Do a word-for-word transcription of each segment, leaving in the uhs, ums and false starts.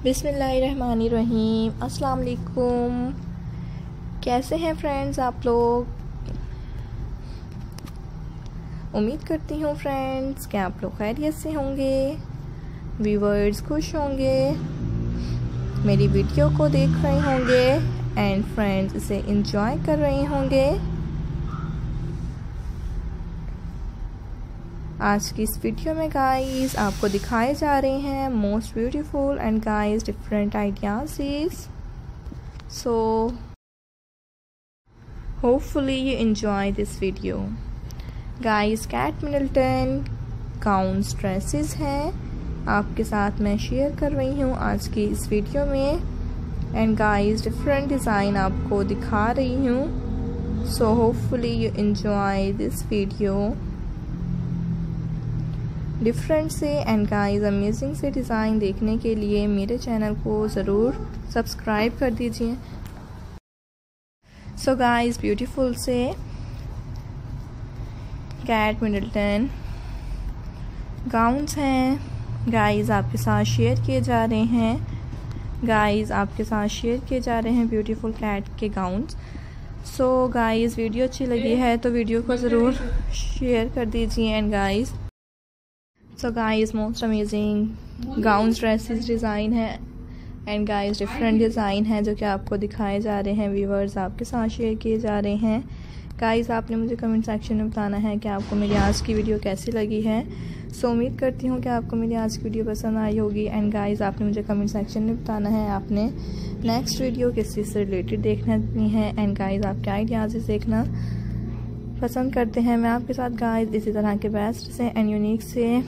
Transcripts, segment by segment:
बिस्मिल्लाहिर्रहमानिर्रहीम। अस्सलाम वालेकुम। कैसे हैं फ्रेंड्स आप लोग? उम्मीद करती हूँ फ्रेंड्स कि आप लोग खैरियत से होंगे, व्यूवर्स खुश होंगे, मेरी वीडियो को देख रहे होंगे एंड फ्रेंड्स इसे एंजॉय कर रहे होंगे। आज की इस वीडियो में गाइस आपको दिखाए जा रहे हैं most beautiful and guys different ideas. So hopefully you enjoy this video. Guys Kate Middleton gowns dresses हैं आपके साथ मैं शेयर कर रही हूँ आज की इस वीडियो में एंड गाइस डिफरेंट डिज़ाइन आपको दिखा रही हूँ। So hopefully you enjoy this video. Different से एंड गाइस अमेजिंग से डिज़ाइन देखने के लिए मेरे चैनल को ज़रूर सब्सक्राइब कर दीजिए। सो गाइस ब्यूटीफुल से कैट मिडलटन गाउन्स हैं गाइस आपके साथ शेयर किए जा रहे हैं। गाइस आपके साथ शेयर किए जा रहे हैं ब्यूटीफुल कैट के गाउन्स। सो गाइस वीडियो अच्छी लगी है तो वीडियो को ज़रूर शेयर कर दीजिए and guys so guys most amazing gowns dresses design है एंड गाइस डिफरेंट डिज़ाइन है जो कि आपको दिखाए जा रहे हैं, व्यूवर्स आपके साथ शेयर किए जा रहे हैं। गाइस आपने मुझे कमेंट सेक्शन में बताना है कि आपको मेरी आज की वीडियो कैसी लगी है। सो उम्मीद करती हूँ कि आपको मेरी आज की वीडियो पसंद आई होगी एंड गाइस आपने मुझे कमेंट सेक्शन में बताना है आपने नेक्स्ट वीडियो किस चीज़ से रिलेटेड देखनी है एंड गाइस आप क्या आइडियाज़ देखना पसंद करते हैं। मैं आपके साथ गाइस इसी तरह के बेस्ट से एंड यूनिक से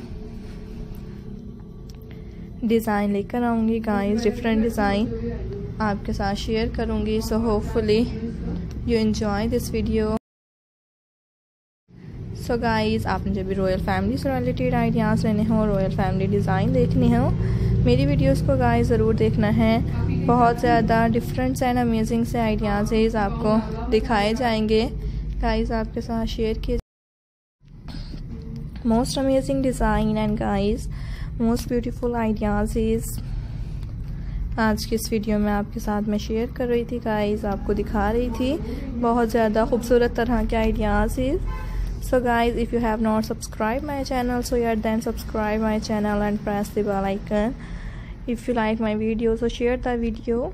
डिज़ाइन लेकर आऊँगी। गाइस डिफरेंट डिज़ाइन आपके साथ शेयर करूँगी। So hopefully you enjoy this video. So guys आपने जब भी रॉयल फैमिली से रिलेटेड आइडियाज़ लेने हो, रॉयल फैमिली डिज़ाइन देखने हो, मेरी वीडियोस को गाइस ज़रूर देखना है। बहुत ज़्यादा डिफरेंट एंड अमेजिंग से आइडियाज़ आपको दिखाए जाएंगे। गाइस आपके साथ शेयर किए most amazing design and guys most beautiful ideas आज की इस वीडियो में आपके साथ मैं शेयर कर रही थी। गाइस आपको दिखा रही थी बहुत ज़्यादा खूबसूरत तरह के ideas. So guys if you have not subscribe my channel so यार then subscribe my channel and press the bell icon if you like my video so share the video.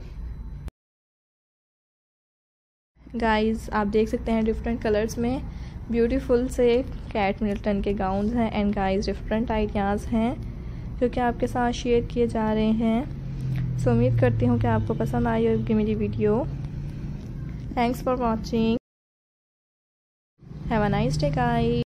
Guys आप देख सकते हैं डिफरेंट कलर्स में beautiful से Kate Middleton के gowns हैं and guys different ideas हैं जो कि आपके साथ शेयर किए जा रहे हैं। सो उम्मीद करती हूँ कि आपको पसंद आई होगी मेरी video. Thanks for watching. Have a nice day guys.